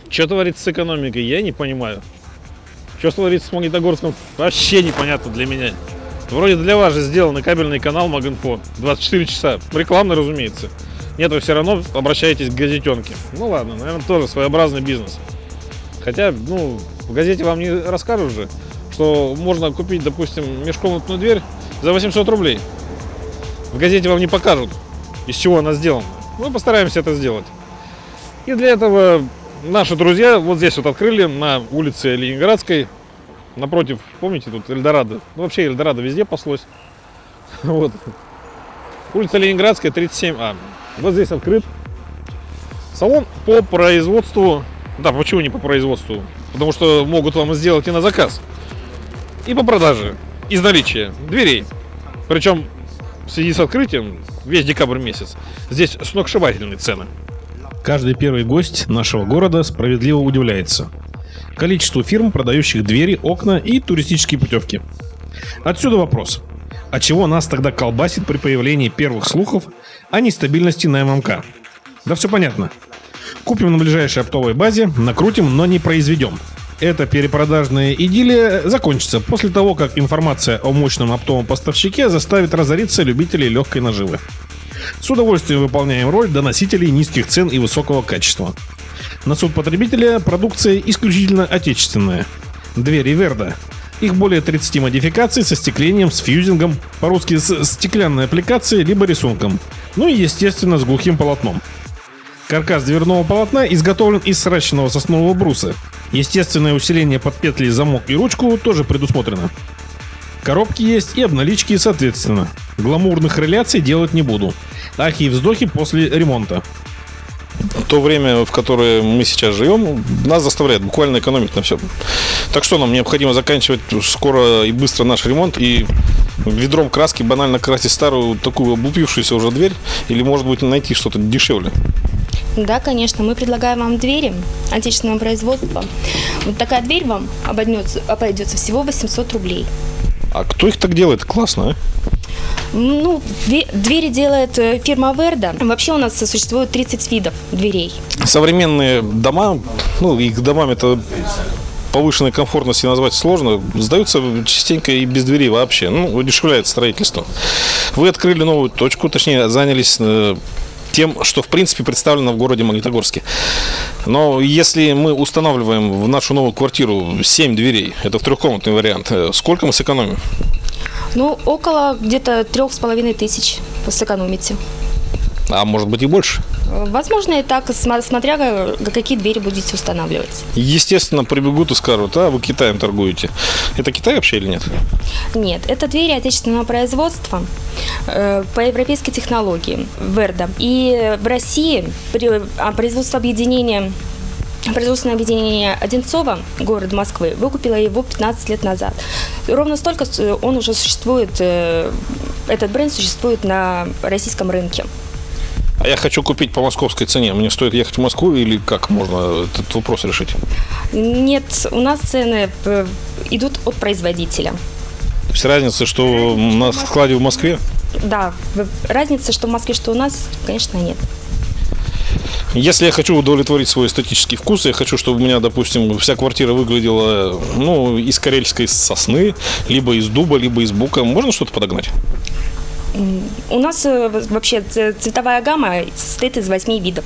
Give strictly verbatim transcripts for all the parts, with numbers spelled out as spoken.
Что творится с экономикой, я не понимаю. Что творится с Магнитогорском, вообще непонятно для меня. Вроде для вас же сделан кабельный канал Магинфо. двадцать четыре часа. Рекламный, разумеется. Нет, вы все равно обращаетесь к газетенке. Ну ладно, наверное, тоже своеобразный бизнес. Хотя, ну, в газете вам не расскажут же, что можно купить, допустим, межкомнатную дверь за восемьсот рублей. В газете вам не покажут, из чего она сделана. Мы постараемся это сделать. И для этого наши друзья вот здесь вот открыли на улице Ленинградской. Напротив, помните, тут Эльдорадо. Ну, вообще Эльдорадо везде паслось. Вот. Улица Ленинградская, тридцать семь А. Вот здесь открыт салон по производству. Да, почему не по производству? Потому что могут вам сделать и на заказ, и по продаже, из наличия дверей. Причем в связи с открытием весь декабрь месяц здесь сногсшибательные цены. Каждый первый гость нашего города справедливо удивляется количеству фирм, продающих двери, окна и туристические путевки. Отсюда вопрос: а чего нас тогда колбасит при появлении первых слухов о нестабильности на эм эм ка? Да все понятно. Купим на ближайшей оптовой базе, накрутим, но не произведем. Эта перепродажная идиллия закончится после того, как информация о мощном оптовом поставщике заставит разориться любителей легкой наживы. С удовольствием выполняем роль доносителей низких цен и высокого качества. На суд потребителя продукция исключительно отечественная. Двери Верда. Их более тридцати модификаций со стеклением, с фьюзингом, по-русски с стеклянной аппликацией, либо рисунком. Ну и, естественно, с глухим полотном. Каркас дверного полотна изготовлен из сращенного соснового бруса. Естественное усиление под петли, замок и ручку тоже предусмотрено. Коробки есть и обналички соответственно. Гламурных реляций делать не буду. Ахи и вздохи после ремонта. То время, в которое мы сейчас живем, нас заставляет буквально экономить на всем. Так что нам необходимо заканчивать скоро и быстро наш ремонт и ведром краски банально красить старую, такую облупившуюся уже дверь, или, может быть, найти что-то дешевле? Да, конечно, мы предлагаем вам двери отечественного производства. Вот такая дверь вам обойдется, обойдется всего восемьсот рублей. А кто их так делает? Классно, а? Ну, двери делает фирма Верда. Вообще у нас существует тридцать видов дверей. Современные дома, ну, их домами это повышенной комфортности назвать сложно, сдаются частенько и без дверей вообще. Ну, удешевляет строительство. Вы открыли новую точку, точнее, занялись тем, что в принципе представлено в городе Магнитогорске. Но если мы устанавливаем в нашу новую квартиру семь дверей, это в трехкомнатный вариант, сколько мы сэкономим? Ну, около где-то трех с половиной тысяч вы сэкономите. А может быть и больше? Возможно и так, смотря какие двери будете устанавливать. Естественно, прибегут и скажут: а вы Китаем торгуете. Это Китай вообще или нет? Нет, это двери отечественного производства э, по европейской технологии Верда. И в России при, а, производство объединения Производственное объединение Одинцово, город Москвы, выкупило его пятнадцать лет назад. Ровно столько он уже существует, этот бренд существует на российском рынке. А я хочу купить по московской цене. Мне стоит ехать в Москву или как можно этот вопрос решить? Нет, у нас цены идут от производителя. То есть разница, что на складе в Москве? Да, разница, что в Москве, что у нас, конечно, нет. Если я хочу удовлетворить свой эстетический вкус, я хочу, чтобы у меня, допустим, вся квартира выглядела, ну, из карельской сосны, либо из дуба, либо из бука, можно что-то подогнать? У нас вообще цветовая гамма состоит из восьми видов.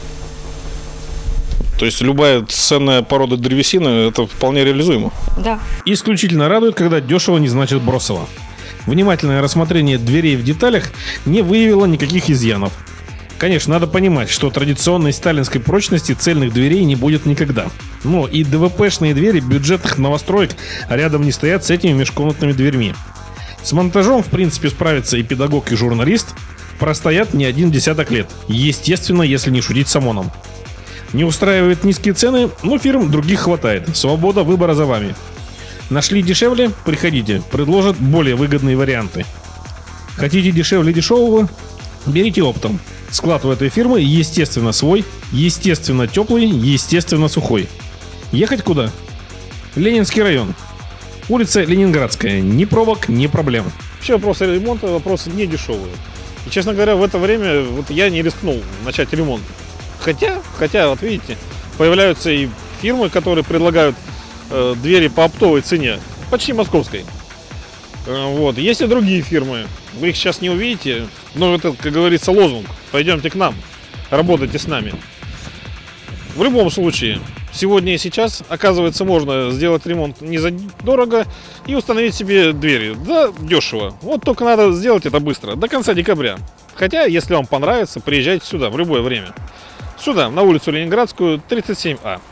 То есть любая ценная порода древесины, это вполне реализуемо? Да. Исключительно радует, когда дешево не значит бросово. Внимательное рассмотрение дверей в деталях не выявило никаких изъянов. Конечно, надо понимать, что традиционной сталинской прочности цельных дверей не будет никогда. Но и ДВПшные двери бюджетных новостроек рядом не стоят с этими межкомнатными дверьми. С монтажом, в принципе, справится и педагог, и журналист. Простоят не один десяток лет. Естественно, если не шутить с ОМОНом. Не устраивают низкие цены, но фирм других хватает. Свобода выбора за вами. Нашли дешевле? Приходите. Предложат более выгодные варианты. Хотите дешевле дешевого? Берите оптом. Склад у этой фирмы, естественно, свой, естественно, теплый, естественно, сухой. Ехать куда? Ленинский район. Улица Ленинградская. Ни пробок, ни проблем. Вообще вопросы ремонта, вопросы не дешевые. И, честно говоря, в это время вот я не рискнул начать ремонт. Хотя, хотя, вот видите, появляются и фирмы, которые предлагают э, двери по оптовой цене, почти московской. Э, вот. Есть и другие фирмы, вы их сейчас не увидите, но это, как говорится, лозунг. Пойдемте к нам, работайте с нами. В любом случае, сегодня и сейчас, оказывается, можно сделать ремонт не задорого и установить себе двери. Да, дешево. Вот только надо сделать это быстро, до конца декабря. Хотя, если вам понравится, приезжайте сюда в любое время. Сюда, на улицу Ленинградскую, тридцать семь А.